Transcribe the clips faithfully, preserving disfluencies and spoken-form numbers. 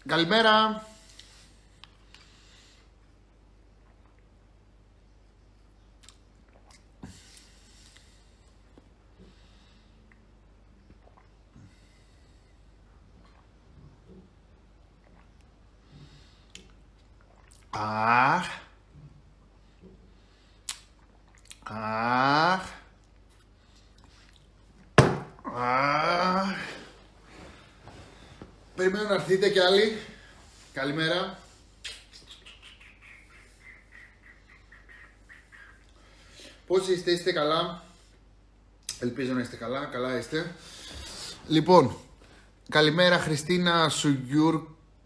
Καλημέρα. Αχ. Αχ. Αχ. Περιμένω να έρθετε κι άλλοι. Καλημέρα. Πώς είστε, είστε καλά? Ελπίζω να είστε καλά, καλά είστε. Λοιπόν, καλημέρα Χριστίνα Σουγιούρ...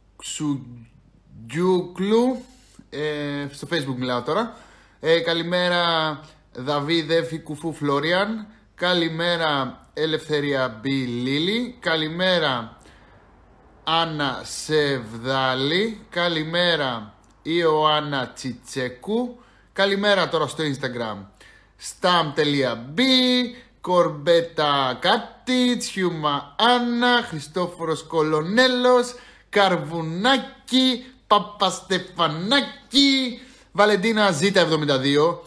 Σουγιούκλου. Ε, στο Facebook μιλάω τώρα. Ε, καλημέρα Δαβίδε Φικουφού Φλόριαν. Καλημέρα Ελευθερία Μπι Λίλη. Καλημέρα Άννα Σεβδάλη. Καλημέρα Ιωάννα Τσιτσέκου. Καλημέρα τώρα στο Instagram stam.b, Κορμπέτα Κάτι, Τσιούμα Άννα, Χριστόφορος Κολονέλος, Καρβουνάκι, Παπαστεφανάκι, Βαλεντίνα Ζήτα εβδομήντα δύο,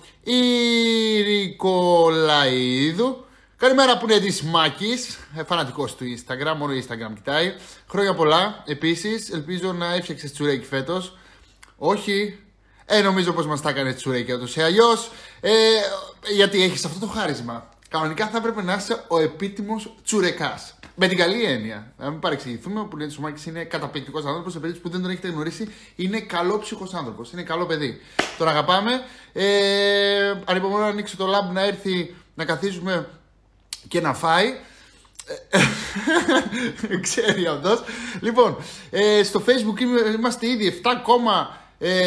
Ιρικολαίδου. Καλημέρα που είναι της Μάκης, φανατικός του Instagram, μόνο Instagram κοιτάει. Χρόνια πολλά, επίσης, ελπίζω να έφτιαξες τσουρέκι φέτος. Όχι, ε, νομίζω πως μας τα έκανε τσουρέκι ούτως ή αλλιώς, ε, γιατί έχεις αυτό το χάρισμα. Κανονικά θα έπρεπε να είσαι ο επίτιμος τσουρεκάς. Με την καλή έννοια. Να μην παρεξηγηθούμε, ο Πουλέτης ο Μάκης είναι καταπληκτικός άνθρωπος. Σε περίπτωση που δεν τον έχετε γνωρίσει, είναι καλόψυχος άνθρωπος. Είναι καλό παιδί. Τον αγαπάμε. Ε, ανυπομονώ να ανοίξει το lab, να έρθει να καθίσουμε και να φάει. Ξέρει αυτός. Λοιπόν, ε, στο Facebook είμαστε ήδη επτά κόμμα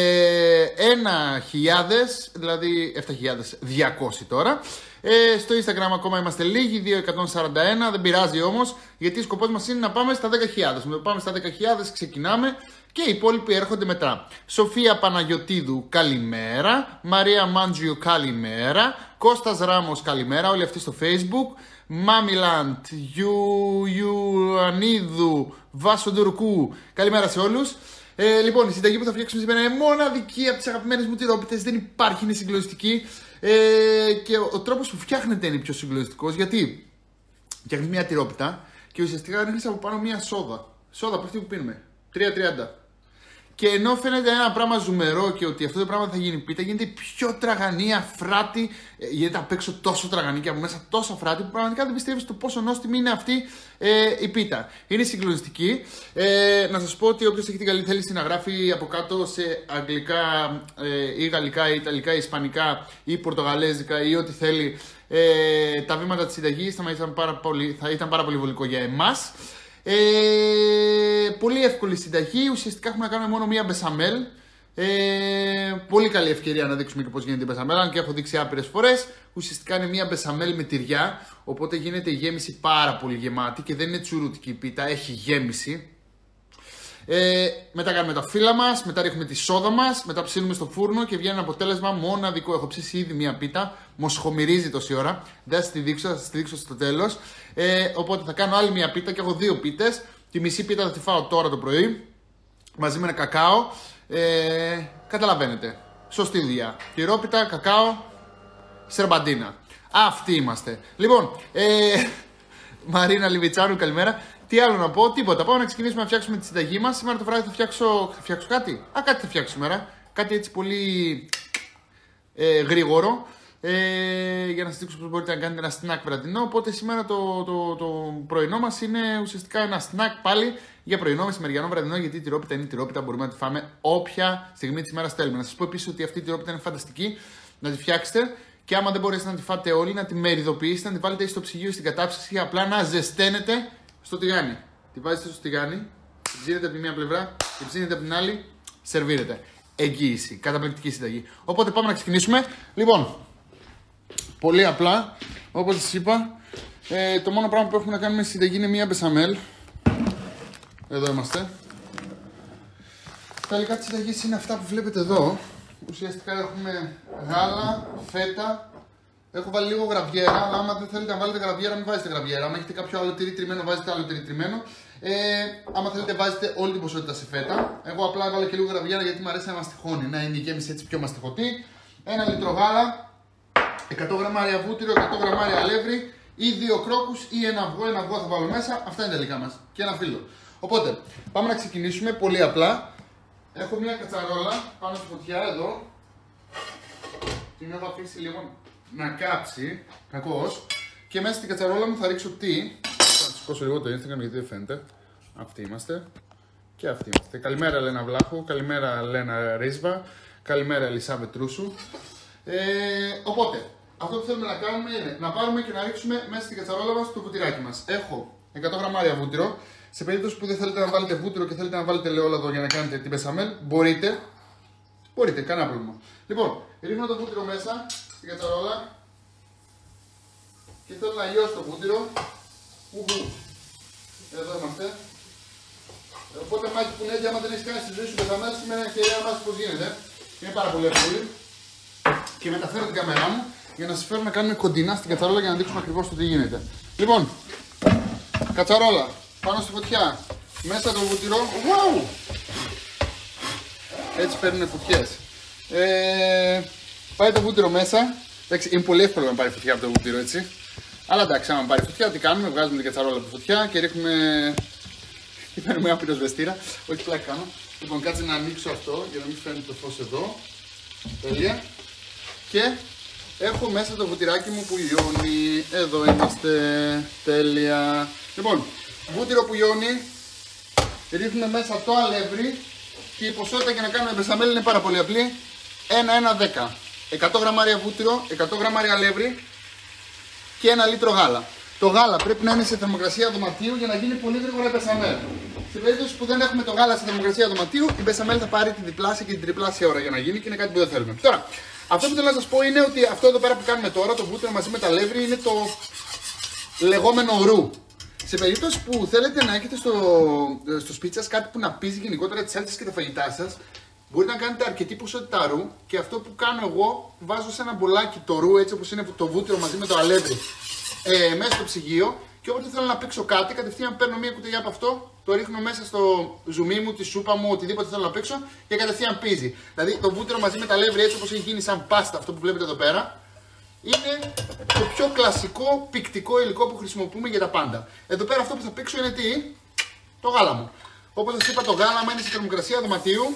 ένα χιλιάδες, δηλαδή επτά χιλιάδες διακόσια τώρα. Ε, στο Instagram ακόμα είμαστε λίγοι, δύο χιλιάδες εκατόν σαράντα ένα, δεν πειράζει όμως, γιατί ο σκοπός μας είναι να πάμε στα δέκα χιλιάδες. Με το πάμε στα δέκα χιλιάδες ξεκινάμε και οι υπόλοιποι έρχονται μετά. Σοφία Παναγιωτίδου, καλημέρα. Μαρία Μάντζιο, καλημέρα. Κώστας Ράμος, καλημέρα. Όλοι αυτοί στο Facebook. Μάμιλαντ, Ιου, Ιουανίδου, Βάσο Ντουρκού, καλημέρα σε όλους. Ε, λοιπόν, η συνταγή που θα φτιάξουμε σήμερα είναι μοναδική από τις αγαπημένες μου τυρόπιτες. Δεν υπάρχει, είναι συγκλονιστική. Ε, και ο, ο τρόπος που φτιάχνεται είναι πιο συγκλονιστικός. Γιατί φτιάχνεις μια τυρόπιτα και ουσιαστικά ρίχνεις από πάνω μια σόδα. Σόδα από αυτή που πίνουμε. τρία τριάντα. Και ενώ φαίνεται ένα πράγμα ζουμερό και ότι αυτό το πράγμα θα γίνει πίτα, γίνεται πιο τραγανή, αφράτη. Γίνεται απ' έξω τόσο τραγανή και από μέσα τόσο αφράτη που πραγματικά δεν πιστεύεις το πόσο νόστιμη είναι αυτή ε, η πίτα. Είναι συγκλονιστική. Ε, να σας πω ότι όποιος έχει την καλή θέληση να γράφει από κάτω σε αγγλικά ε, ή γαλλικά ή ιταλικά ή ισπανικά ή πορτογαλέζικα ή ό,τι θέλει ε, τα βήματα της συνταγής θα ήταν πάρα πολύ, θα ήταν πάρα πολύ βολικό για εμάς. Ε, πολύ εύκολη συνταγή, ουσιαστικά έχουμε να κάνουμε μόνο μία μπεσαμέλ. Ε, πολύ καλή ευκαιρία να δείξουμε και πώς γίνεται η μπεσαμέλ, αν και έχω δείξει άπειρες φορές. Ουσιαστικά είναι μία μπεσαμέλ με τυριά, οπότε γίνεται η γέμιση πάρα πολύ γεμάτη και δεν είναι τσουρούτικη η πίτα, έχει γέμιση. Ε, μετά κάνουμε τα φύλλα μας, μετά ρίχνουμε τη σόδα μας, μετά ψήνουμε στο φούρνο και βγαίνει ένα αποτέλεσμα μοναδικό. Έχω ψήσει ήδη μία πίτα, μοσχομυρίζει τόση ώρα. Δεν θα σας τη δείξω, θα σας τη δείξω στο τέλος. Ε, οπότε θα κάνω άλλη μία πίτα και έχω δύο πίτες. Τη μισή πίτα θα τη φάω τώρα το πρωί, μαζί με ένα κακάο. Ε, καταλαβαίνετε. Σωστή δουλειά. Τυρόπιτα, κακάο, σερμπαντίνα. Αυτοί είμαστε. Λοιπόν, ε, Μαρίνα Λιβιτσάνου, καλημέρα. Τι άλλο να πω, τίποτα. Πάμε να ξεκινήσουμε να φτιάξουμε τη συνταγή μας. Σήμερα το βράδυ θα φτιάξω. Θα φτιάξω κάτι. Α, κάτι θα φτιάξω σήμερα. Κάτι έτσι πολύ ε, γρήγορο. Ε, για να σας δείξω πώς μπορείτε να κάνετε ένα snack βραδινό. Οπότε σήμερα το, το, το πρωινό μας είναι ουσιαστικά ένα snack πάλι για πρωινό, μεσημεριανό, βραδινό. Γιατί η τυρόπιτα είναι η τυρόπιτα. Μπορούμε να τη φάμε όποια στιγμή της ημέρας θέλουμε. Να σας πω επίσης ότι αυτή η τυρόπιτα είναι φανταστική. Να τη φτιάξετε. Και άμα δεν μπορέσετε να τη φάτε όλοι, να τη μεριδοποιήσετε, να τη βάλετε στο ψυγείο στην κατάψυξη. Απλά να ζεσταίνετε στο τηγάνι. Τη βάζετε στο τηγάνι, τη ψήνετε από τη μία πλευρά, τη ψήνετε από την άλλη, σερβίρετε. Εγγύηση. Καταπληκτική συνταγή. Οπότε πάμε να ξεκινήσουμε. Λοιπόν, πολύ απλά, όπως σας είπα, ε, το μόνο πράγμα που έχουμε να κάνουμε στη συνταγή είναι μία μπεσαμέλ. Εδώ είμαστε. Τα υλικά της συνταγής είναι αυτά που βλέπετε εδώ. Ουσιαστικά έχουμε γάλα, φέτα, Έχω βάλει λίγο γραβιέρα, αλλά άμα δεν θέλετε να βάλετε γραβιέρα, μην βάζετε γραβιέρα. Αν έχετε κάποιο άλλο τυρί τριμμένο, βάζετε άλλο τυρί τριμμένο. Ε, άμα θέλετε, βάζετε όλη την ποσότητα σε φέτα. Εγώ απλά έβαλα και λίγο γραβιέρα γιατί μου αρέσει να μαστιχώνει, να είναι η γέμιση έτσι πιο μαστιχωτή. Ένα λίτρο γάλα, εκατό γραμμάρια βούτυρο, εκατό γραμμάρια αλεύρι ή δύο κρόκους ή ένα αυγό. Ένα αυγό θα βάλω μέσα. Αυτά είναι τα υλικά μας. Και ένα φύλλο. Οπότε, πάμε να ξεκινήσουμε πολύ απλά. Έχω μια κατσαρόλα πάνω στη φωτιά εδώ. Την έχω αφήσει λίγο να κάψει, κακώς. Και μέσα στην κατσαρόλα μου θα ρίξω τι. Θα σηκώσω λίγο το Instagram γιατί δεν φαίνεται. Αυτοί είμαστε. Και αυτοί είμαστε. Καλημέρα Λένα Βλάχου, καλημέρα Λένα Ρίσβα, καλημέρα Ελισάβετ Τρούσου. Ε, οπότε, αυτό που θέλουμε να κάνουμε είναι να πάρουμε και να ρίξουμε μέσα στην κατσαρόλα μας το βουτυράκι μας. Έχω εκατό γραμμάρια βούτυρο. Σε περίπτωση που δεν θέλετε να βάλετε βούτυρο και θέλετε να βάλετε ελαιόλαδο για να κάνετε την μπεσαμέλ, μπορείτε. Μπορείτε, κανένα πρόβλημα. Λοιπόν, ρίχνω το βούτυρο μέσα στην κατσαρόλα και θέλω να λιώσω το βούτυρο. Ουχου. Εδώ είμαστε. Οπότε, μάκι που λέει, άμα δεν έχει κάνει στη ζωή σου μπεσαμέλ, σήμερα είναι ευκαιρία να μάθει πώς γίνεται. Είναι πάρα πολύ εύκολο. Και μεταφέρω την κάμερά μου για να σας φέρω να κάνουμε κοντινά στην κατσαρόλα για να δείξουμε ακριβώς το τι γίνεται. Λοιπόν, κατσαρόλα πάνω στη φωτιά, μέσα το βούτυρο. Wow! Έτσι παίρνουν φωτιές. Ε, πάει το βούτυρο μέσα. Εντάξει, είναι πολύ εύκολο να πάρει φωτιά από το βούτυρο, έτσι. Αλλά εντάξει, άμα πάρει φωτιά, τι κάνουμε, βγάζουμε την κατσαρόλα από τη φωτιά και ρίχνουμε. Και παίρνουμε ένα πυροσβεστήρα. Όχι, πλάκα κάνω. Λοιπόν, κάτσε να ανοίξω αυτό για να μην φαίνεται το φως εδώ. Τέλεια. Και έχω μέσα το βουτυράκι μου που λιώνει. Εδώ είμαστε. Τέλεια. Λοιπόν, βούτυρο που λιώνει. Ρίχνουμε μέσα το αλεύρι. Και η ποσότητα για να κάνουμε μπεσαμέλ είναι πάρα πολύ απλή. ένα ένα δέκα. εκατό γραμμάρια βούτυρο, εκατό γραμμάρια αλεύρι και ένα λίτρο γάλα. Το γάλα πρέπει να είναι σε θερμοκρασία δωματίου για να γίνει πολύ γρήγορα η μπεσαμέλ. Σε περίπτωση που δεν έχουμε το γάλα σε θερμοκρασία δωματίου, η μπεσαμέλ θα πάρει τη διπλάσια και την τριπλάσια ώρα για να γίνει και είναι κάτι που δεν θέλουμε. Τώρα, αυτό που θέλω να σας πω είναι ότι αυτό εδώ πέρα που κάνουμε τώρα, το βούτυρο μαζί με τα αλεύρι, είναι το λεγόμενο ρου. Σε περίπτωση που θέλετε να έχετε στο, στο σπίτι σας κάτι που να πίζει γενικότερα τις σάλτσες και τα φαγητά σας, μπορείτε να κάνετε αρκετή ποσότητα ρου και αυτό που κάνω εγώ, βάζω σε ένα μπολάκι το ρου έτσι όπως είναι το βούτυρο μαζί με το αλεύρι ε, μέσα στο ψυγείο και όποτε θέλω να παίξω κάτι, κατευθείαν παίρνω μια κουταλιά από αυτό, το ρίχνω μέσα στο ζουμί μου, τη σούπα μου, οτιδήποτε θέλω να παίξω και κατευθείαν πίζει. Δηλαδή το βούτυρο μαζί με τα αλεύρι έτσι όπως έχει γίνει σαν πάστα, αυτό που βλέπετε εδώ πέρα, είναι το πιο κλασικό πικτικό υλικό που χρησιμοποιούμε για τα πάντα. Εδώ πέρα αυτό που θα πήξω είναι τι? Το γάλα μου. Όπως σας είπα, το γάλα, άμα είναι σε θερμοκρασία δωματίου,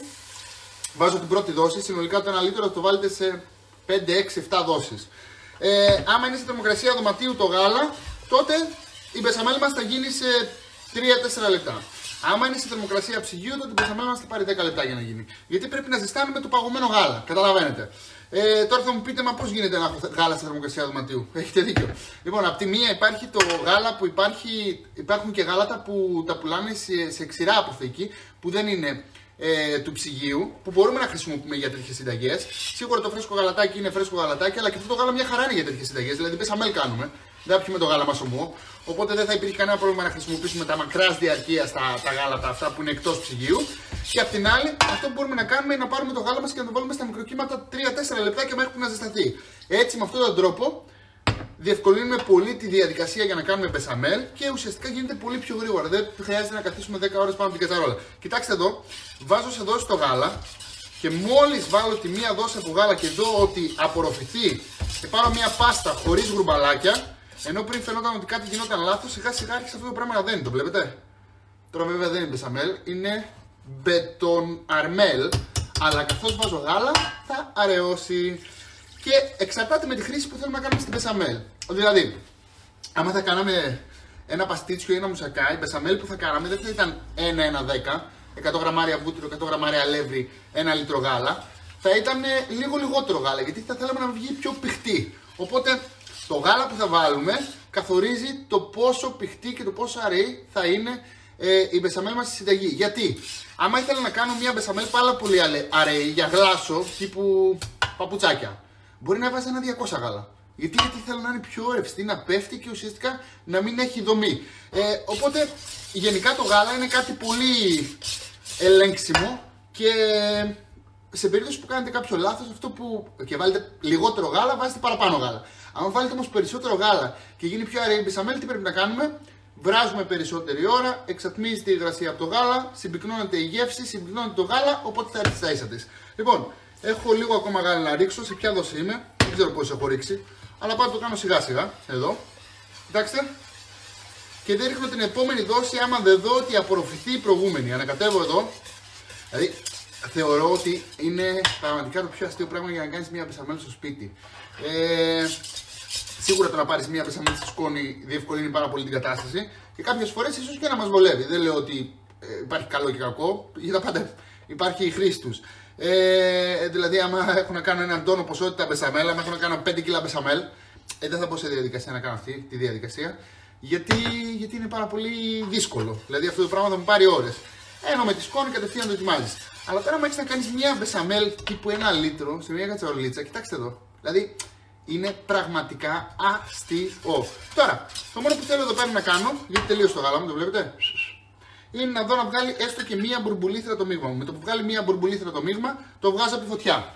βάζω την πρώτη δόση. Συνολικά το ένα λίτρο θα το βάλετε σε πέντε, έξι, επτά δόσεις. Ε, άμα είναι σε θερμοκρασία δωματίου το γάλα, τότε η μπεσαμέλ μας θα γίνει σε τρία με τέσσερα λεπτά. Άμα είναι σε θερμοκρασία ψυγείου, τότε η μπεσαμέλ μας θα πάρει δέκα λεπτά για να γίνει. Γιατί πρέπει να ζεστάνουμε το παγωμένο γάλα. Καταλαβαίνετε. Ε, τώρα θα μου πείτε, μα πώς γίνεται να έχω γάλα σε θερμοκρασία δωματίου? Έχετε δίκιο. Λοιπόν, από τη μία υπάρχει το γάλα που υπάρχει, υπάρχουν και γάλατα που τα πουλάνε σε, σε ξηρά αποθήκη, που δεν είναι ε, του ψυγείου, που μπορούμε να χρησιμοποιούμε για τέτοιες συνταγές. Σίγουρα το φρέσκο γαλατάκι είναι φρέσκο γαλατάκι, αλλά και αυτό το γάλα μια χαρά είναι για τέτοιες συνταγές. Δηλαδή, μπεσαμέλ κάνουμε, δεν θα πιούμε το γάλα μας ομό, οπότε δεν θα υπήρχε κανένα πρόβλημα να χρησιμοποιήσουμε τα μακράς διαρκείας τα, τα γάλατα αυτά που είναι εκτός ψυγείου. Και απ' την άλλη, αυτό που μπορούμε να κάνουμε είναι να πάρουμε το γάλα μας και να το βάλουμε στα μικροκύματα τρία με τέσσερα λεπτάκια μέχρι που να ζεσταθεί. Έτσι, με αυτόν τον τρόπο, διευκολύνουμε πολύ τη διαδικασία για να κάνουμε μπεσαμέλ και ουσιαστικά γίνεται πολύ πιο γρήγορα. Δεν χρειάζεται να καθίσουμε δέκα ώρες πάνω από την κατσαρόλα. Κοιτάξτε εδώ, βάζω σε δόση το γάλα και μόλις βάλω τη μία δόση από γάλα και δω ότι απορροφηθεί και πάρω μία πάστα χωρίς γρουμπαλάκια, ενώ πριν φαινόταν ότι κάτι γινόταν λάθος, σιγά σιγά άρχισε αυτό το πράγμα να δένει. Το βλέπετε? Τώρα βέβαια δεν είναι μπεσαμέλ, είναι μπετον αρμέλ, αλλά καθώς βάζω γάλα θα αραιώσει. Και εξαρτάται με τη χρήση που θέλουμε να κάνουμε στην μπεσαμέλ. Δηλαδή, άμα θα κάναμε ένα παστίτσιο ή ένα μουσακάι, η μπεσαμέλ που θα κάναμε δεν θα ήταν ένα ένα δέκα, εκατό γραμμάρια βούτυρο, εκατό γραμμάρια αλεύρι, ένα λίτρο γάλα. Θα ήταν λίγο λιγότερο γάλα, γιατί θα θέλαμε να βγει πιο πηχτή. Οπότε, το γάλα που θα βάλουμε καθορίζει το πόσο πηχτή και το πόσο αραιή θα είναι ε, η μπεσαμέλ μας στη συνταγή. Γιατί, άμα ήθελα να κάνω μια μπεσαμέλ πάρα πολύ αραιή για γλάσο τύπου παπουτσάκια, μπορεί να βάζει ένα διακόσια γάλα. Γιατί, γιατί θέλω να είναι πιο ρευστή, να πέφτει και ουσιαστικά να μην έχει δομή. Ε, οπότε, γενικά το γάλα είναι κάτι πολύ ελέγξιμο και σε περίπτωση που κάνετε κάποιο λάθος, αυτό που και βάλετε λιγότερο γάλα, βάζετε παραπάνω γάλα. Αν βάλετε όμως περισσότερο γάλα και γίνει πιο αργή η μπεσαμέλ, τι πρέπει να κάνουμε? Βράζουμε περισσότερη ώρα, εξατμίζεται η υγρασία από το γάλα, συμπυκνώνεται η γεύση, συμπυκνώνεται το γάλα, οπότε θα έρθει στα ίσα της. Λοιπόν, έχω λίγο ακόμα γάλα να ρίξω. Σε ποια δόση είμαι, δεν ξέρω πώς έχω ρίξει, αλλά πάω να το κάνω σιγά σιγά. Εδώ. Κοιτάξτε. Και δεν ρίχνω την επόμενη δόση άμα δεν δω ότι απορροφηθεί η προηγούμενη. Ανακατεύω εδώ. Δηλαδή, θεωρώ ότι είναι πραγματικά το πιο αστείο πράγμα για να κάνεις μια μπεσαμέλ στο σπίτι. Ε, σίγουρα το να πάρεις μια μπεσαμέλ στο σκόνη διευκολύνει πάρα πολύ την κατάσταση και κάποιες φορές ίσως και να μας βολεύει. Δεν λέω ότι ε, υπάρχει καλό και κακό, για τα πάντα υπάρχει η χρήση τους. Ε, δηλαδή, άμα έχω να κάνω έναν τόνο ποσότητα μπεσαμέλ, άμα έχω να κάνω πέντε κιλά μπεσαμέλ, ε, δεν θα πω σε διαδικασία να κάνω αυτή τη διαδικασία. Γιατί, γιατί είναι πάρα πολύ δύσκολο. Δηλαδή, αυτό το πράγμα θα μου πάρει ώρες. Ενώ με τη σκόνη κατευθείαν το ετοιμάζεις. Αλλά τώρα, άμα έχεις να κάνεις μια μπεσαμέλ τύπου ένα λίτρο σε μια κατσαρολίτσα, κοιτάξτε εδώ. Δηλαδή, είναι πραγματικά αστείο. Τώρα, το μόνο που θέλω εδώ πέρα να κάνω, γιατί τελείωσε το γάλα μου, το βλέπετε, είναι να δω να βγάλει έστω και μία μπουρμπουλήθρα το μείγμα μου. Με το που βγάλει μία μπουρμπουλήθρα το μείγμα, το βγάζω από τη φωτιά.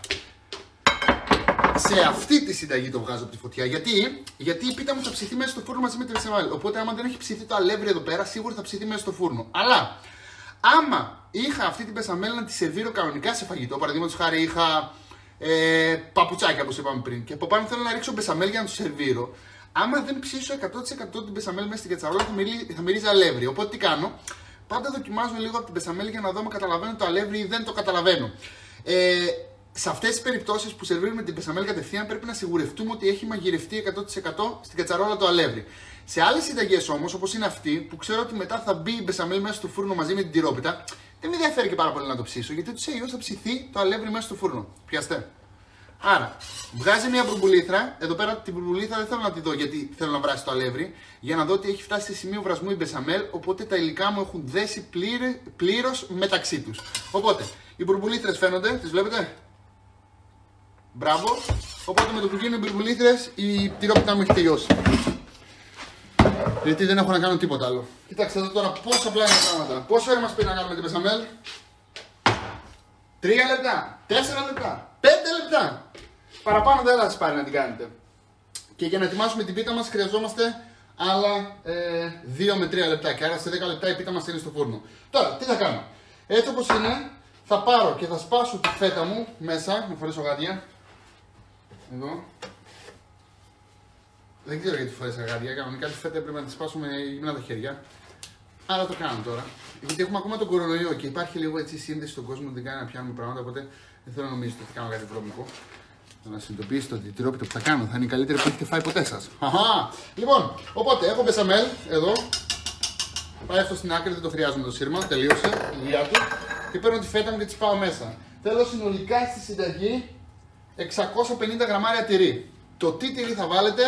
Σε αυτή τη συνταγή το βγάζω από τη φωτιά. Γιατί, Γιατί η πίτα μου θα ψηθεί μέσα στο φούρνο μαζί με τη μπεσαμέλ. Οπότε, άμα δεν έχει ψηθεί το αλεύρι εδώ πέρα, σίγουρα θα ψηθεί μέσα στο φούρνο. Αλλά, άμα είχα αυτή την μπεσαμέλ να τη σερβίρω κανονικά σε φαγητό, παραδείγματος χάρη είχα ε, παπουτσάκια όπως είπαμε πριν, και από πάνω θέλω να ρίξω μπεσαμέλ για να το σερβίρω. Άμα δεν ψήσω εκατό τοις εκατό την μπεσαμέλ μέσα στην κατσαρόλα, θα, μυρί, θα μυρίζει αλεύρι. Οπότε τι κάνω? Πάντα δοκιμάζω λίγο από την μπεσαμέλ για να δω αν καταλαβαίνω το αλεύρι ή δεν το καταλαβαίνω. Ε, σε αυτές τις περιπτώσεις που σερβίρουμε την μπεσαμέλ κατευθείαν, πρέπει να σιγουρευτούμε ότι έχει μαγειρευτεί εκατό τοις εκατό στην κατσαρόλα το αλεύρι. Σε άλλες συνταγές όμως, όπως είναι αυτή, που ξέρω ότι μετά θα μπει η μπεσαμέλ μέσα στο φούρνο μαζί με την τυρόπιτα, δεν με ενδιαφέρει και πάρα πολύ να το ψήσω, γιατί του αλλιώς θα ψηθεί το αλεύρι μέσα στο φούρνο. Πιάστε. Άρα, βγάζει μια μπουρμπουλήθρα. Εδώ πέρα την μπουρμπουλήθρα δεν θέλω να τη δω γιατί θέλω να βράσει το αλεύρι, για να δω ότι έχει φτάσει σε σημείο βρασμού η μπεσαμέλ, οπότε τα υλικά μου έχουν δέσει πλήρως μεταξύ τους. Οπότε, οι μπουρμπουλήθρες φαίνονται, τις βλέπετε. Μπράβο. Οπότε με το που γίνουν οι μπουρμπουλήθρες, η τυρόπιτα μου έχει τελειώσει. Γιατί δεν έχω να κάνω τίποτα άλλο. Κοιτάξτε εδώ τώρα πόσα απλά είναι τα πράγματα. Πόσο ώρα μας πει να κάνουμε την μπεσαμέλ? Τρία λεπτά, τέσσερα λεπτά, πέντε λεπτά. Παραπάνω δεν θα σας πάρει να την κάνετε. Και για να ετοιμάσουμε την πίτα μας χρειαζόμαστε άλλα ε, δύο με τρία λεπτά. Και άρα σε δέκα λεπτά η πίτα μας είναι στο φούρνο. Τώρα, τι θα κάνω? Έτσι όπως είναι, θα πάρω και θα σπάσω τη φέτα μου μέσα. Να φορέσω γάντια. Εδώ. Δεν ξέρω γιατί φορέσα γάντια. Κανονικά τη φέτα πρέπει να τη σπάσω με γυμνά τα χέρια. Αλλά το κάνω τώρα. Γιατί έχουμε ακόμα τον κορονοϊό και υπάρχει λίγο έτσι σύνδεση στον κόσμο, δεν κάνει να πιάνουμε πράγματα. Οπότε δεν θέλω να νομίζετε ότι κάνω κάτι βρώμικο. Να συνειδητοποιήσετε ότι η τυρόπιτα που θα κάνω θα είναι η καλύτερη που έχετε φάει ποτέ σας. Αχα! Λοιπόν, οπότε έχω μπεσαμέλ εδώ. Πάει αυτό στην άκρη, δεν το χρειάζομαι το σύρμα. Τελείωσε η δουλειά του. Και παίρνω τη φέτα μου και τη πάω μέσα. Θέλω συνολικά στη συνταγή εξακόσια πενήντα γραμμάρια τυρί. Το τι τυρί θα βάλετε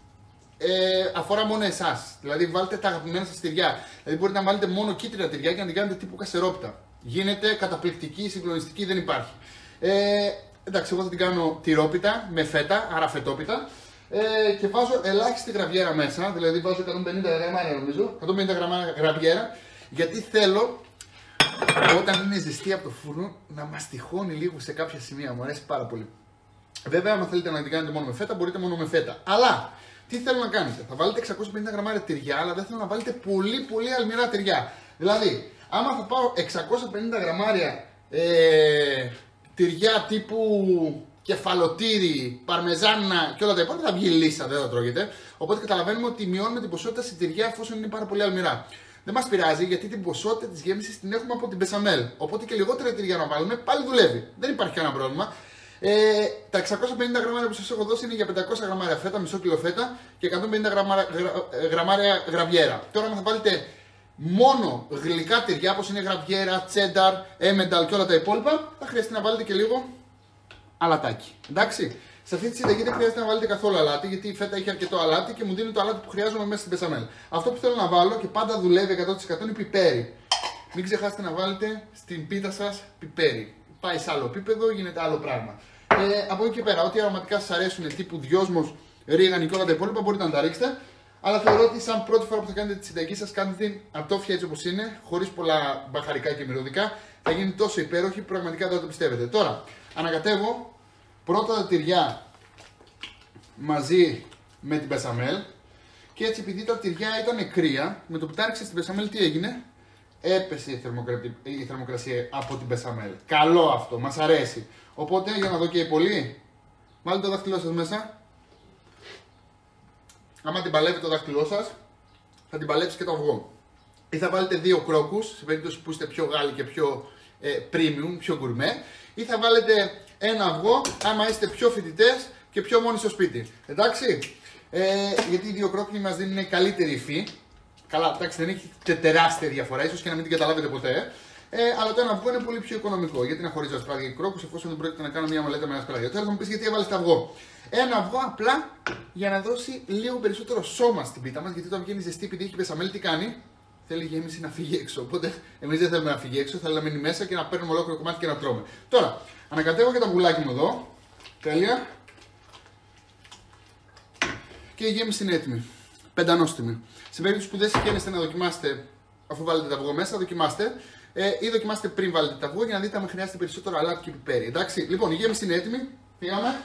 ε, αφορά μόνο εσάς. Δηλαδή, βάλτε τα αγαπημένα σας τυριά. Δηλαδή, μπορείτε να βάλετε μόνο κίτρινα τυριά και να την κάνετε τύπου κασερόπιτα. Γίνεται καταπληκτική, συγκλονιστική, δεν υπάρχει. Ε, εντάξει, εγώ θα την κάνω τυρόπιτα με φέτα, άρα φετόπιτα. Ε, και βάζω ελάχιστη γραβιέρα μέσα. Δηλαδή, βάζω εκατόν πενήντα γραμμάρια νομίζω. εκατόν πενήντα γραμμάρια γραβιέρα. Γιατί θέλω όταν είναι ζεστή από το φούρνο να μαστιχώνει λίγο σε κάποια σημεία. Μου αρέσει πάρα πολύ. Βέβαια, αν θέλετε να την κάνετε μόνο με φέτα, μπορείτε μόνο με φέτα. Αλλά τι θέλω να κάνετε? Θα βάλετε εξακόσια πενήντα γραμμάρια τυριά, αλλά δεν θέλω να βάλετε πολύ πολύ αλμυρά τυριά. Δηλαδή, άμα θα πάω εξακόσια πενήντα γραμμάρια ε, τυριά τύπου κεφαλοτήρι, παρμεζάνα και όλα τα υπόλοιπα, θα βγει λύσα, δεν θα τρώγεται. Οπότε καταλαβαίνουμε ότι μειώνουμε την ποσότητα στην τυριά εφόσον είναι πάρα πολύ αλμυρά. Δεν μας πειράζει γιατί την ποσότητα της γέμισης την έχουμε από την μπεσαμέλ. Οπότε και λιγότερα τυριά να βάλουμε πάλι δουλεύει. Δεν υπάρχει κανένα πρόβλημα. Ε, τα εξακόσια πενήντα γραμμάρια που σας έχω δώσει είναι για πεντακόσια γραμμάρια φέτα, μισό κιλό φέτα και εκατόν πενήντα γραμμάρια, γραμμάρια γραβιέρα. Τώρα, αν θα βάλετε μόνο γλυκά τυριά όπως είναι γραβιέρα, τσένταρ, έμενταλ και όλα τα υπόλοιπα, θα χρειαστεί να βάλετε και λίγο αλατάκι. Εντάξει. Σε αυτή τη συνταγή δεν χρειάζεται να βάλετε καθόλου αλάτι, γιατί η φέτα έχει αρκετό αλάτι και μου δίνει το αλάτι που χρειάζομαι μέσα στην μπεσαμέλ. Αυτό που θέλω να βάλω και πάντα δουλεύει εκατό τοις εκατό είναι πιπέρι. Μην ξεχάσετε να βάλετε στην πίτα σας πιπέρι. Πάει σε άλλο επίπεδο, γίνεται άλλο πράγμα. Ε, από εκεί και πέρα, ό,τι αρωματικά σας αρέσουν, τύπου δυόσμος, ρίγανη και όλα τα υπόλοιπα, μπορείτε να τα ρίξετε. Αλλά θεωρώ ότι, σαν πρώτη φορά που θα κάνετε τη συνταγή σας, κάντε την ατόφια έτσι όπως είναι, χωρίς πολλά μπαχαρικά και μυρωδικά. Θα γίνει τόσο υπέροχη που πραγματικά δεν το πιστεύετε. Τώρα, ανακατεύω πρώτα τα τυριά μαζί με την μπεσαμέλ. Και έτσι, επειδή τα τυριά ήταν κρύα, με το που τα έριξα στην μπεσαμέλ, τι έγινε? Έπεσε η, η θερμοκρασία από την μπεσαμέλ. Καλό αυτό, μας αρέσει. Οπότε, για να δω και πολύ, βάλτε το δάχτυλό σας μέσα. Άμα την παλεύει το δάχτυλό σας, θα την παλέψει και το αυγό. Ή θα βάλετε δύο κρόκους, σε περίπτωση που είστε πιο Γάλλοι και πιο ε, premium, πιο γκουρμέ. Ή θα βάλετε ένα αυγό, άμα είστε πιο φοιτητές και πιο μόνοι στο σπίτι. Εντάξει, ε, γιατί οι δύο κρόκοι μας δίνουν καλύτερη υφή. Καλά, εντάξει, δεν έχει τεράστια διαφορά, ίσως και να μην την καταλάβετε ποτέ. Ε, αλλά το ένα αυγό είναι πολύ πιο οικονομικό. Γιατί να χωρίζω ασπράδια και κρόκους, εφόσον δεν πρόκειται να κάνω μια μελέτα με ένα ασπράδια. Τώρα θα μου πεις γιατί έβαλες το αυγό. Ένα αυγό απλά για να δώσει λίγο περισσότερο σώμα στην πίτα μας. Γιατί όταν βγαίνει ζεστή, επειδή έχει μπεσαμέλ, τι κάνει? Θέλει η γέμιση να φύγει έξω. Οπότε εμείς δεν θέλουμε να φύγει έξω, θέλουμε να μείνει μέσα και να παίρνουμε ολόκληρο κομμάτι και να τρώμε. Τώρα, ανακατεύω και τα βουλάκι μου εδώ. Τέλεια. Και η γέμιση είναι έτοιμη. Πεντανόστιμη. Σε περίπτωση που δεν συγχαίνεστε να δοκιμάσετε αφού βάλετε τα αυγό μέσα, δοκιμάστε. Ε, ή δοκιμάστε πριν βάλετε τα αυγό για να δείτε αν χρειάζεται περισσότερο αλάτι και πιπέρι. Εντάξει, λοιπόν, η γέμιση είναι έτοιμη. Πήγαμε.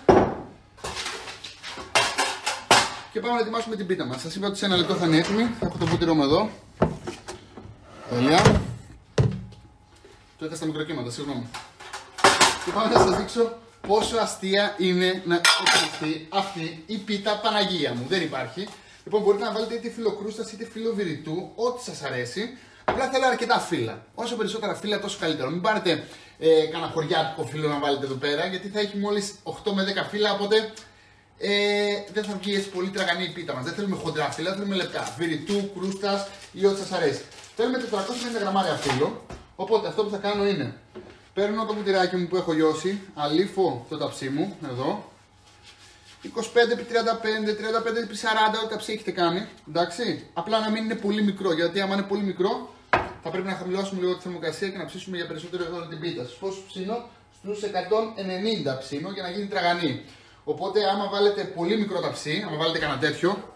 Και πάμε να ετοιμάσουμε την πίτα μας. Σας είπα ότι σε ένα λεπτό θα είναι έτοιμη. Θα έχω το βούτυρό μου εδώ. Τέλεια. Το έκανα στα μικροκύματα, συγγνώμη. Και πάμε να σας δείξω πόσο αστεία είναι να ετοιμαστεί αυτή η πίτα Παναγία μου. Δεν υπάρχει. Λοιπόν, μπορείτε να βάλετε είτε φύλλο κρούστας είτε φύλλο βηρητού, ό,τι σας αρέσει. Απλά θέλω αρκετά φύλλα. Όσο περισσότερα φύλλα, τόσο καλύτερο. Μην πάρετε ε, κανένα χωριάτικο φύλλο να βάλετε εδώ πέρα, γιατί θα έχει μόλις οκτώ με δέκα φύλλα. Οπότε ε, δεν θα βγει έτσι πολύ τραγανή η πίτα μας. Δεν θέλουμε χοντρά φύλλα, θέλουμε λεπτά. Βηρητού, κρούστας ή ό,τι σας αρέσει. Θέλουμε τετρακόσια πενήντα γραμμάρια φύλλο. Οπότε αυτό που θα κάνω είναι παίρνω το βουτυράκι μου που έχω λιώσει, αλήφω το ταψί μου εδώ. είκοσι πέντε επί τριάντα πέντε, τριάντα πέντε επί σαράντα, ό,τι ταψί έχετε κάνει. Εντάξει. Απλά να μην είναι πολύ μικρό, γιατί άμα είναι πολύ μικρό θα πρέπει να χαμηλώσουμε λίγο τη θερμοκρασία και να ψήσουμε για περισσότερο ώρα την πίτα. Στους πόσους ψήνω? Στους εκατόν ενενήντα ψήνω για να γίνει τραγανή. Οπότε άμα βάλετε πολύ μικρό ταψί, άμα βάλετε κανένα τέτοιο,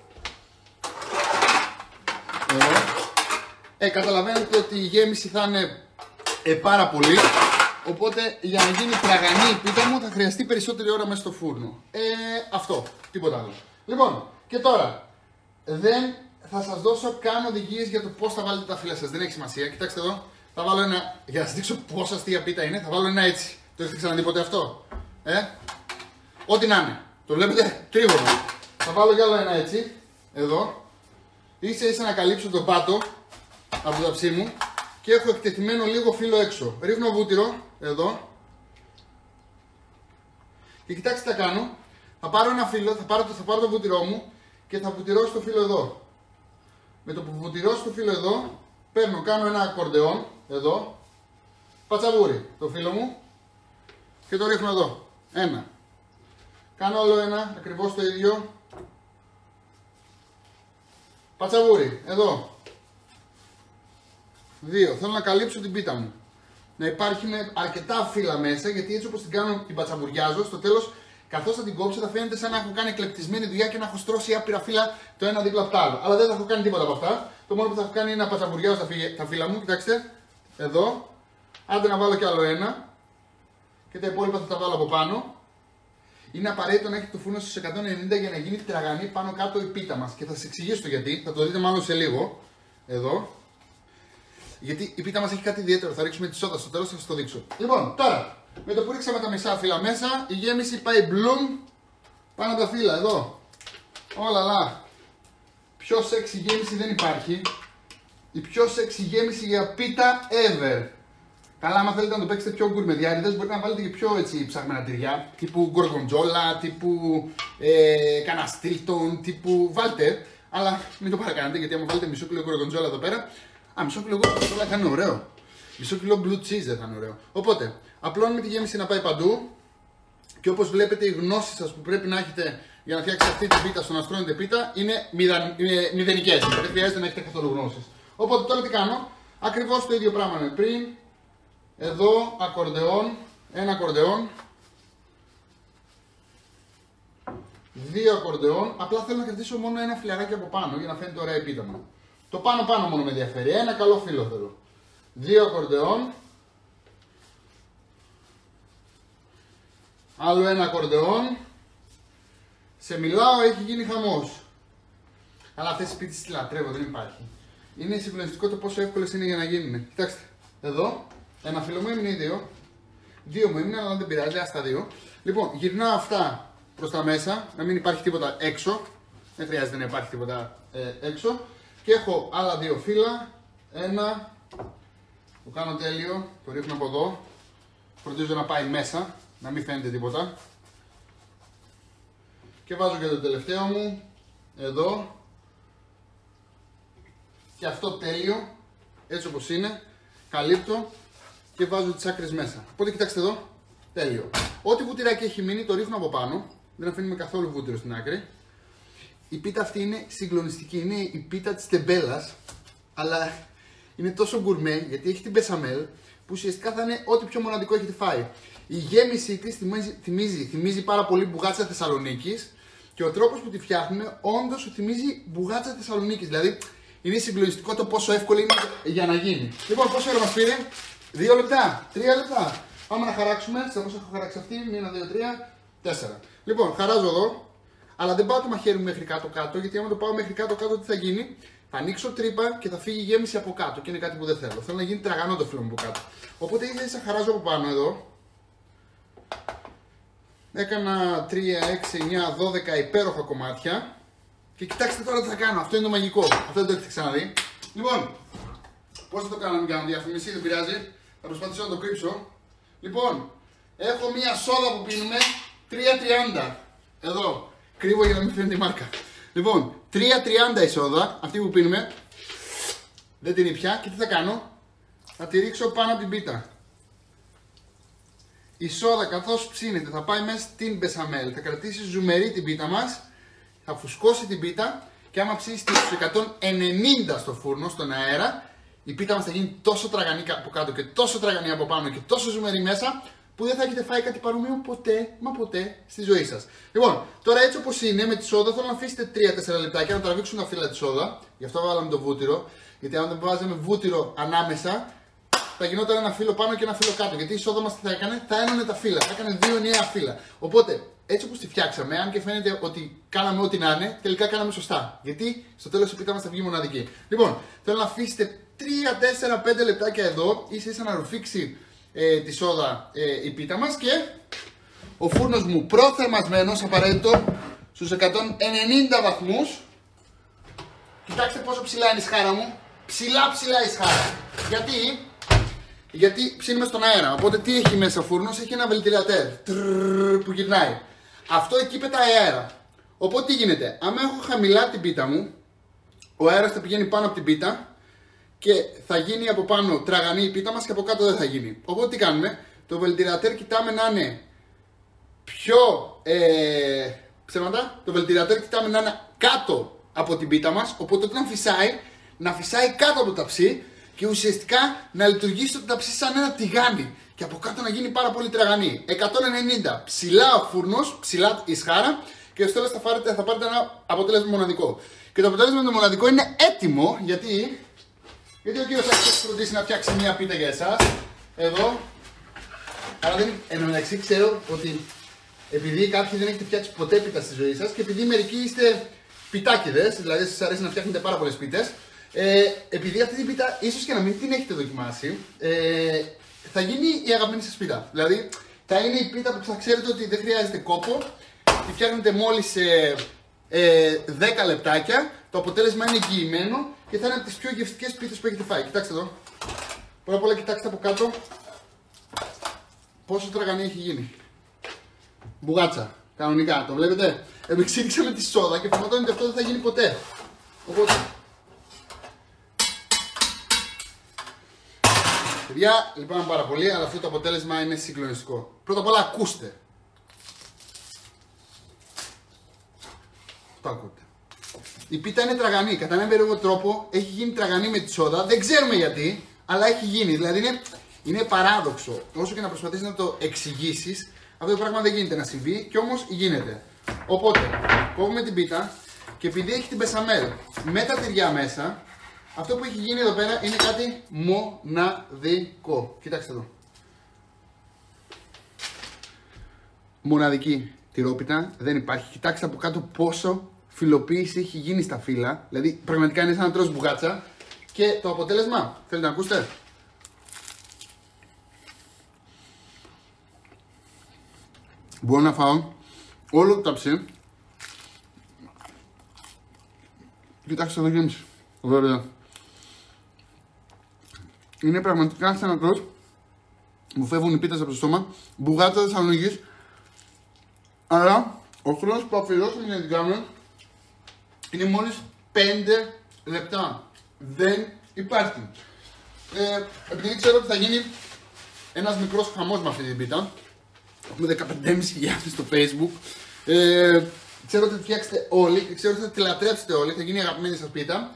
ε, ε, καταλαβαίνετε ότι η γέμιση θα είναι ε, πάρα πολύ. Οπότε για να γίνει τραγανή η πίτα μου θα χρειαστεί περισσότερη ώρα μέσα στο φούρνο. Ε, αυτό, τίποτα άλλο. Λοιπόν, και τώρα δεν θα σας δώσω καν οδηγίες για το πώς θα βάλετε τα φύλλα σας. Δεν έχει σημασία. Κοιτάξτε εδώ, θα βάλω ένα, για να σας δείξω πόσο αστεία πίτα είναι, θα βάλω ένα έτσι. Το έχετε ξαναδεί ποτέ αυτό? Ε, ό,τι να είναι. Το βλέπετε, τρίγωνο. Θα βάλω κι άλλο ένα έτσι, εδώ. Ίσα ίσα να καλύψω τον πάτο από το ταψί μου. Και έχω εκτεθειμένο λίγο φύλλο έξω. Ρίχνω βούτυρο, εδώ. Και κοιτάξτε τι θα κάνω. Θα πάρω ένα φύλλο, θα πάρω, το, θα πάρω το βούτυρό μου και θα βουτυρώσω το φύλλο εδώ. Με το που βουτυρώσω το φύλλο εδώ, παίρνω, κάνω ένα ακορντεόν, εδώ. Πατσαβούρι το φύλλο μου και το ρίχνω εδώ. Ένα. Κάνω άλλο ένα, ακριβώς το ίδιο. Πατσαβούρι, εδώ. Δύο. Θέλω να καλύψω την πίτα μου. Να υπάρχει με αρκετά φύλλα μέσα, γιατί έτσι όπως την κάνω, την πατσαβουριάζω, στο τέλος, καθώς θα την κόψω, θα φαίνεται σαν να έχω κάνει εκλεπτισμένη δουλειά και να έχω στρώσει άπειρα φύλλα το ένα δίπλα από το άλλο. Αλλά δεν θα έχω κάνει τίποτα από αυτά. Το μόνο που θα έχω κάνει είναι να πατσαβουριάζω τα φύλλα μου. Κοιτάξτε, εδώ. Άντε να βάλω κι άλλο ένα. Και τα υπόλοιπα θα τα βάλω από πάνω. Είναι απαραίτητο να έχετε το φούρνο στους εκατόν ενενήντα για να γίνει τραγανή πάνω κάτω η πίτα μας. Και θα σας εξηγήσω το γιατί. Θα το δείτε μάλλον σε λίγο. Εδώ. Γιατί η πίτα μας έχει κάτι ιδιαίτερο. Θα ρίξουμε τη σόδα στο τέλος, θα σας το δείξω. Λοιπόν, τώρα, με το που ρίξαμε τα μισά φύλλα μέσα, η γέμιση πάει μπλουμ πάνω από τα φύλλα. Εδώ. Όλα λα. Πιο σεξι γέμιση δεν υπάρχει. Η πιο σεξι γέμιση για πίτα ever. Καλά, άμα θέλετε να το παίξετε πιο γκουρμεδιάριδες, μπορείτε να βάλετε και πιο έτσι ψαγμένα τυριά. Τύπου γκοργοντζόλα, τύπου ε, καναστρίτον, τύπου. Βάλτε. Αλλά μην το παρακάνετε, γιατί άμα βάλετε μισό κιλό γκοργοντζόλα εδώ πέρα. Α, μισό κιλό γκοργοντζόλα θα είναι ωραίο. Μισό κιλό blue cheese δεν θα είναι ωραίο. Οπότε, απλώνουμε τη γέμιση να πάει παντού. Και όπως βλέπετε, οι γνώσεις σας που πρέπει να έχετε για να φτιάξετε αυτή την πίτα στο να στρώνετε πίτα είναι μηδενικές. Δεν χρειάζεται να έχετε καθόλου γνώσεις. Οπότε τώρα τι κάνω? Ακριβώς το ίδιο πράγμα με πριν. Εδώ ακορντεόν, ένα ακορντεόν, δύο ακορντεόν. Απλά θέλω να κρατήσω μόνο ένα φλιαράκι από πάνω για να φαίνεται ωραία η πίτα μου. Το πάνω πάνω μόνο με ενδιαφέρει, ένα καλό φύλλο θέλω. Δύο ακορντεόν, άλλο ένα ακορντεόν, Σε μιλάω, έχει γίνει χαμός. Αλλά αυτές τις πίτσες τις λατρεύω, δεν υπάρχει. Είναι συγκλονιστικό το πόσο εύκολες είναι για να γίνουν. Κοιτάξτε, εδώ ένα φύλλο μου έμεινε ή δύο. Δύο μου έμεινε, αλλά δεν πειράζει, άστα δύο. Λοιπόν, γυρνάω αυτά προς τα μέσα, να μην υπάρχει τίποτα έξω. Δεν χρειάζεται να υπάρχει τίποτα ε, έξω. Και έχω άλλα δύο φύλλα. Ένα. Το κάνω τέλειο, το ρίχνω από εδώ. Φροντίζω να πάει μέσα, να μην φαίνεται τίποτα. Και βάζω και το τελευταίο μου εδώ. Και αυτό τέλειο, έτσι όπως είναι. Καλύπτω και βάζω τις άκρες μέσα. Οπότε κοιτάξτε εδώ, τέλειο. Ό,τι βουτυράκι έχει μείνει το ρίχνω από πάνω. Δεν αφήνουμε καθόλου βούτυρο στην άκρη. Η πίτα αυτή είναι συγκλονιστική. Είναι η πίτα της τεμπέλας. Αλλά είναι τόσο γκουρμέ γιατί έχει την μπεσαμέλ που ουσιαστικά θα είναι ό,τι πιο μοναδικό έχετε φάει. Η γέμισή της θυμίζει, θυμίζει, θυμίζει πάρα πολύ μπουγάτσα Θεσσαλονίκης και ο τρόπος που τη φτιάχνουμε όντως θυμίζει μπουγάτσα Θεσσαλονίκης. Δηλαδή είναι συγκλονιστικό το πόσο εύκολο είναι για να γίνει. Λοιπόν, πόσο ώρα μας πήρε? Δύο λεπτά, τρία λεπτά. Πάμε να χαράξουμε. Σε πώς έχω χαράξει αυτή, ένα, δύο, τρία, τέσσερα. Λοιπόν, χαράζω εδώ, αλλά δεν πάω το μαχαίρι μου μέχρι κάτω-κάτω, γιατί άμα το πάω μέχρι κάτω-κάτω τι θα γίνει? Θα ανοίξω τρύπα και θα φύγει η γέμιση από κάτω και είναι κάτι που δεν θέλω. Θέλω να γίνει τραγανό το φύλλο μου από κάτω. Οπότε ήθελα χαράζω από πάνω εδώ. Έκανα τρία, έξι, εννιά, δώδεκα υπέροχα κομμάτια. Και κοιτάξτε τώρα τι θα κάνω. Αυτό είναι το μαγικό. Αυτό δεν το έχετε ξαναδεί. Λοιπόν, πώς θα το κάνω, να μην κάνω διαφήμιση, δεν πειράζει. Θα προσπαθήσω να το κρύψω. Λοιπόν, έχω μία σόδα που πίνουμε τρία τριάντα. Εδώ. Κρύβω για να μην φαίνεται η μάρκα. Λοιπόν, τρία τριάντα η σόδα, αυτή που πίνουμε. Δεν την πια και τι θα κάνω? Θα τη ρίξω πάνω από την πίτα. Η σόδα καθώς ψήνεται θα πάει μέσα στην μπεσαμέλ. Θα κρατήσει ζουμερή την πίτα μας. Θα φουσκώσει την πίτα και άμα ψήσει στους εκατόν ενενήντα στο φούρνο, στον αέρα, η πίτα μας θα γίνει τόσο τραγανή από κάτω και τόσο τραγανή από πάνω και τόσο ζουμερή μέσα που δεν θα έχετε φάει κάτι παρόμοιο ποτέ, μα ποτέ στη ζωή σας. Λοιπόν, τώρα έτσι όπως είναι με τη σόδα θέλω να αφήσετε τρία τέσσερα λεπτάκια να τραβήξουν τα φύλλα τη σόδα. Γι' αυτό βάλαμε το βούτυρο. Γιατί αν δεν βάζαμε βούτυρο ανάμεσα, θα γινόταν ένα φύλλο πάνω και ένα φύλλο κάτω. Γιατί η σόδα μας τι θα έκανε? Θα ένωνε τα φύλλα. Θα έκανε δύο ενιαία φύλλα. Οπότε, έτσι όπως τη φτιάξαμε, αν και φαίνεται ότι κάναμε ό,τι να είναι, τελικά κάναμε σωστά. Γιατί στο τέλος η πίτα μας θα βγει μοναδική. Λοιπόν, θέλω να αφήσετε τρία τέσσερα πέντε λεπτάκια εδώ, ίσα ίσα να ρουφήξει ε, τη σόδα ε, η πίτα μας και ο φούρνος μου προθερμασμένος, απαραίτητο, στους εκατόν ενενήντα βαθμούς. Κοιτάξτε πόσο ψηλά είναι η σχάρα μου. Ψηλά ψηλά η σχάρα. Γιατί? Γιατί ψήνουμε στον αέρα. Οπότε τι έχει μέσα ο φούρνος? Έχει ένα βελτιρατέρ που γυρνάει. Αυτό εκεί πετάει αέρα. Οπότε τι γίνεται? Αν έχω χαμηλά την πίτα μου, ο αέρας θα πηγαίνει πάνω από την πίτα και θα γίνει από πάνω τραγανή η πίτα μας και από κάτω δεν θα γίνει. Οπότε τι κάνουμε? Το βελτιρατέρ κοιτάμε να είναι πιο ε, ψέματα. Το βελτιρατέρ κοιτάμε να είναι κάτω από την πίτα μας. Οπότε όταν φυσάει, να φυσάει κάτω από το ταψί και ουσιαστικά να λειτουργήσει το ταψί σαν ένα τηγάνι. Και από κάτω να γίνει πάρα πολύ τραγανή. εκατόν ενενήντα ψηλά ο φούρνος, ψηλά η σχάρα και στο τέλος θα πάρετε, θα πάρετε ένα αποτέλεσμα μοναδικό. Και το αποτέλεσμα το μοναδικό είναι έτοιμο γιατί, γιατί ο κύριος θα έχει φροντίσει να φτιάξει μια πίτα για εσάς. Εδώ. Αλλά δεν, εν τω μεταξύ ξέρω ότι επειδή κάποιοι δεν έχετε φτιάξει ποτέ πίτα στη ζωή σας και επειδή μερικοί είστε πιτάκιδες, δηλαδή σας αρέσει να φτιάχνετε πάρα πολλές πίτες, ε, επειδή αυτή την πίτα ίσως και να μην την έχετε δοκιμάσει, ε, θα γίνει η αγαπημένη σας πίτα. Δηλαδή θα είναι η πίτα που θα ξέρετε ότι δεν χρειάζεται κόπο, τη φτιάχνετε μόλις ε, ε, δέκα λεπτάκια, το αποτέλεσμα είναι εγγυημένο και θα είναι από τις πιο γευστικές πίτες που έχετε φάει. Κοιτάξτε εδώ. Πρώτα απ' όλα κοιτάξτε από κάτω πόσο τραγανή έχει γίνει. Μπουγάτσα. Κανονικά, το βλέπετε. Επεξήριξαμε τη σόδα και φαινόταν ότι αυτό δεν θα γίνει ποτέ. Οπότε. Παιδιά, λυπάμαι πάρα πολύ, αλλά αυτό το αποτέλεσμα είναι συγκλονιστικό. Πρώτα απ' όλα ακούστε. Το ακούτε. Η πίτα είναι τραγανή. Κατά έναν περίεργο τρόπο έχει γίνει τραγανή με τη σόδα. Δεν ξέρουμε γιατί, αλλά έχει γίνει. Δηλαδή είναι, είναι παράδοξο. Όσο και να προσπαθείς να το εξηγήσεις, αυτό το πράγμα δεν γίνεται να συμβεί και όμως γίνεται. Οπότε, κόβουμε την πίτα και επειδή έχει την μπεσαμέλ με τα τυριά μέσα, αυτό που έχει γίνει εδώ πέρα είναι κάτι μοναδικό. Κοιτάξτε εδώ. Μοναδική. τυρόπιτα δεν υπάρχει. Κοιτάξτε από κάτω πόσο φιλοποίηση έχει γίνει στα φύλλα. Δηλαδή πραγματικά είναι σαν να τρως μπουγάτσα. Και το αποτέλεσμα, θέλετε να ακούσετε? Μπορώ να φάω όλο το ταψί. Κοιτάξτε εδώ γέμιση. Βέβαια. Είναι πραγματικά σαν να τρως. Μου φεύγουν οι πίτες από το στόμα. Μπουγάτσα Θεσσαλονίκης. Αλλά ο χρόνος που αφιερώσαμε για να την κάνουμε είναι μόλις πέντε λεπτά. Δεν υπάρχει. Ε, επειδή ξέρω ότι θα γίνει ένας μικρός χαμός με αυτή την πίτα. Έχουμε δεκαπέντε χιλιάδες στο Facebook. Ε, ξέρω ότι θα φτιάξετε όλοι και ξέρω ότι θα τη λατρέψετε όλοι. Θα γίνει η αγαπημένη σας πίτα.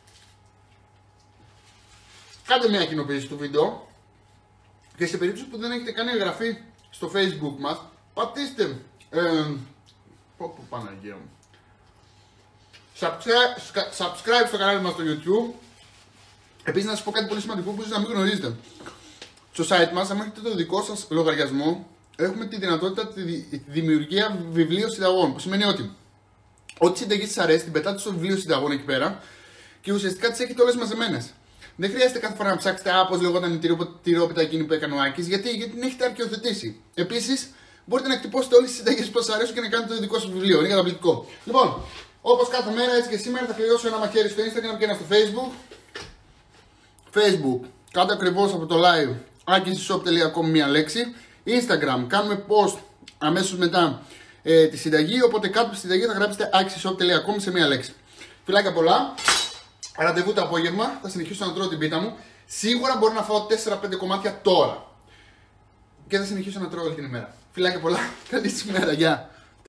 Κάντε μια κοινοποίηση του βίντεο. Και σε περίπτωση που δεν έχετε κάνει εγγραφή στο Facebook μας, πατήστε. Ε, πω πω Παναγία μου. Subscribe, subscribe στο κανάλι μας στο YouTube. Επίσης να σας πω κάτι πολύ σημαντικό που ίσως να μην γνωρίζετε. Στο site μας, αν έχετε το δικό σας λογαριασμό, έχουμε τη δυνατότητα τη δημιουργία βιβλίων συνταγών. Που σημαίνει ότι ό,τι συνταγή σας αρέσει, την πετάτε στο βιβλίο συνταγών εκεί πέρα και ουσιαστικά τις έχετε όλες μαζεμένες. Δεν χρειάζεται κάθε φορά να ψάξετε α, πώς λεγόταν η τυρόπιτα εκείνη που έκανε ο Άκης, γιατί, γιατί την έχετε αρκεοθετήσει. Επίσης, μπορείτε να εκτυπώσετε όλες τις συνταγές που σας αρέσουν και να κάνετε το δικό σας βιβλίο. Είναι καταπληκτικό. Λοιπόν, όπως κάθε μέρα, έτσι και σήμερα θα κλειδώσω ένα μαχαίρι στο Instagram και ένα στο Facebook. Facebook, κάτω ακριβώς από το live, akisshop τελεία com μία λέξη. Instagram, κάνουμε post αμέσως μετά ε, τη συνταγή, οπότε κάτω από τη συνταγή θα γράψετε akisshop τελεία com σε μία λέξη. Φιλάκια πολλά. Ραντεβού το απόγευμα, θα συνεχίσω να τρώω την πίτα μου. Σίγουρα μπορώ να φάω τέσσερα πέντε κομμάτια τώρα. Και θα συνεχίσω να τρώω όλη την ημέρα. Φιλάκια πολλά, καλή ημέρα, γεια.